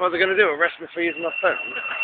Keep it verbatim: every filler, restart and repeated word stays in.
What are they going to do? Arrest me for using my phone?